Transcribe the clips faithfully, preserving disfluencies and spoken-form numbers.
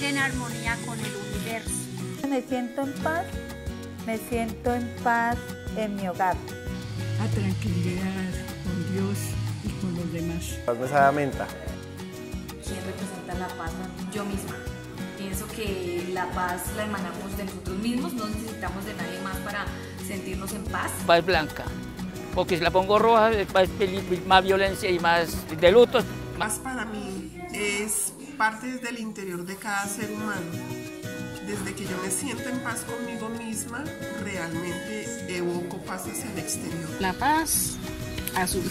vivir en armonía con el universo. Me siento en paz, me siento en paz en mi hogar. A tranquilidad con Dios y con los demás. Paz me sabe a menta. ¿Quién representa la paz? Yo misma. Pienso que la paz la emanamos de nosotros mismos, no necesitamos de nadie más para sentirnos en paz. Paz blanca, porque si la pongo roja es más violencia y más de lutos. Paz para mí es parte desde el interior de cada ser humano. Desde que yo me siento en paz conmigo misma, realmente evoco paz hacia el exterior. La paz azul.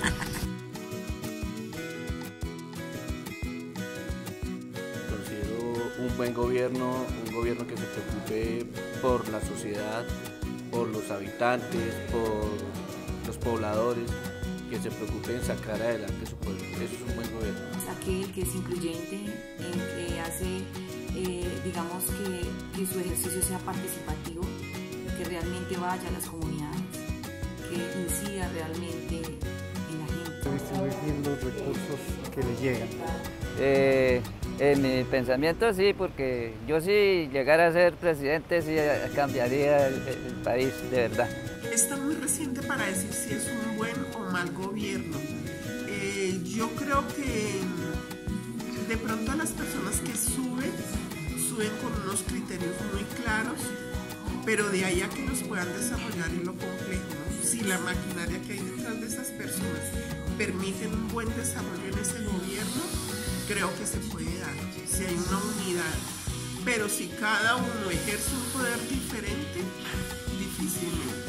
Un buen gobierno, un gobierno que se preocupe por la sociedad, por los habitantes, por los pobladores, que se preocupe en sacar adelante su pueblo. Eso es un buen gobierno. Aquel que es incluyente, en que hace, eh, digamos, que, que su ejercicio sea participativo, que realmente vaya a las comunidades, que incida realmente en la gente. Distribuir bien los recursos que le llegan. Eh, En mi pensamiento sí, porque yo si llegara a ser presidente sí cambiaría el, el país de verdad. Está muy reciente para decir si es un buen o mal gobierno. Eh, yo creo que de pronto las personas que suben, suben con unos criterios muy claros, pero de ahí a que los puedan desarrollar en lo complejo, ¿no? Si la maquinaria que hay detrás de esas personas permite un buen desarrollo en ese gobierno, creo que se puede dar, si hay una unidad, pero si cada uno ejerce un poder diferente, difícilmente.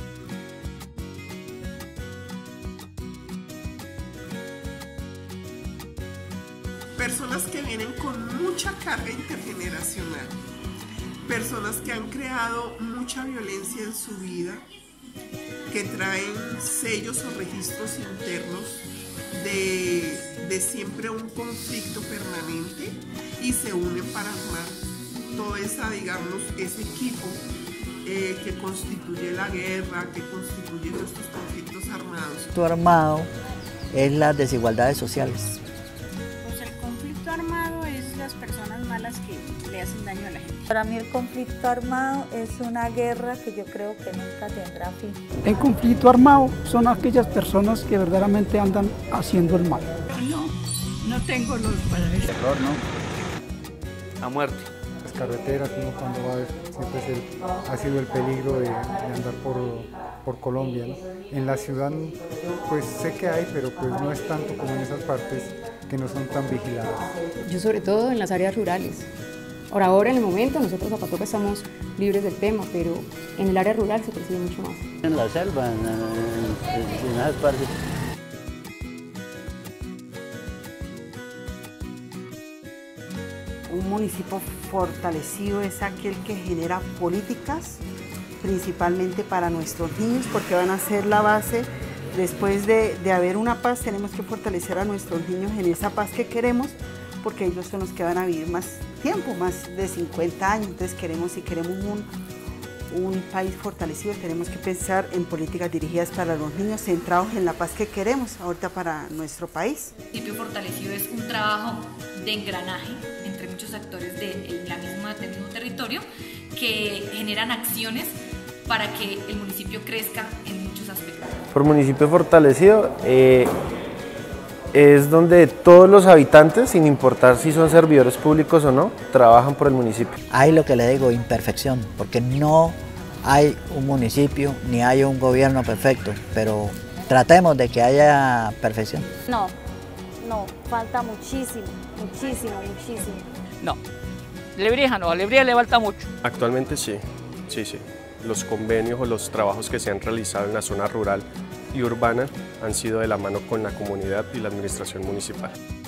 Personas que vienen con mucha carga intergeneracional, personas que han creado mucha violencia en su vida, que traen sellos o registros internos De, de siempre un conflicto permanente y se unen para armar toda esa, digamos, ese equipo eh, que constituye la guerra, que constituye nuestros conflictos armados. El conflicto armado es las desigualdades sociales. Pues el conflicto armado es las personas malas que le hacen daño a la gente. Para mí el conflicto armado es una guerra que yo creo que nunca tendrá fin. El conflicto armado son aquellas personas que verdaderamente andan haciendo el mal. No, no tengo los para eso. Terror, ¿no? A muerte. Las carreteras, uno cuando va, siempre es el, ha sido el peligro de, de andar por, por Colombia, ¿no? En la ciudad, pues sé que hay, pero pues no es tanto como en esas partes que no son tan vigiladas. Yo sobre todo en las áreas rurales. Ahora, ahora en el momento nosotros a Patoca estamos libres del tema, pero en el área rural se percibe mucho más. En la selva, en, en, en esas partes. Un municipio fortalecido es aquel que genera políticas, principalmente para nuestros niños, porque van a ser la base. Después de, de haber una paz, tenemos que fortalecer a nuestros niños en esa paz que queremos, porque ellos son los que van a vivir más tiempo, más de cincuenta años. Entonces queremos, si queremos un, un país fortalecido, tenemos que pensar en políticas dirigidas para los niños, centrados en la paz que queremos ahorita para nuestro país. El municipio fortalecido es un trabajo de engranaje entre muchos actores de la misma, del mismo territorio que generan acciones para que el municipio crezca en muchos aspectos. Por municipio fortalecido, eh, es donde todos los habitantes, sin importar si son servidores públicos o no, trabajan por el municipio. Hay lo que le digo, imperfección, porque no hay un municipio ni hay un gobierno perfecto, pero tratemos de que haya perfección. No, no, falta muchísimo, muchísimo, muchísimo. No, Lebrija no, a Lebrija le falta mucho. Actualmente sí, sí, sí. Los convenios o los trabajos que se han realizado en la zona rural y urbana han sido de la mano con la comunidad y la administración municipal.